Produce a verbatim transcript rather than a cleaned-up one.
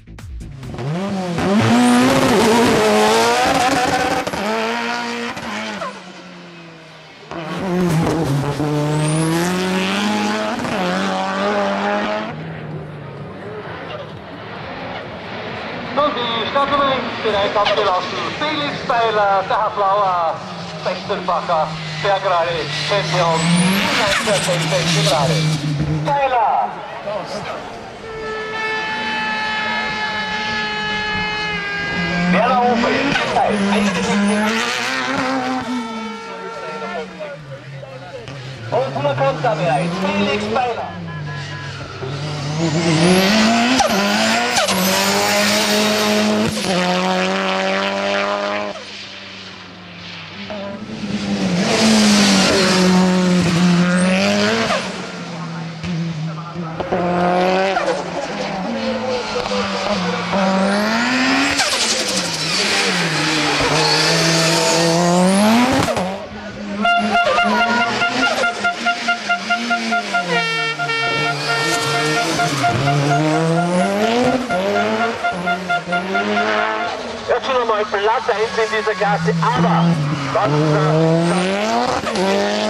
Nun, die Startnummer direkt abgelassen. Felix Beiler, der Haflauer, Sechstenfacher, Bergrade, Champion, sechzehn Grade. Beiler! Werner Hofer, jetzt Zeit, und Hula Costa bereit, Felix Beiler. Jetzt schon einmal Platz eins in dieser Klasse, aber was, äh,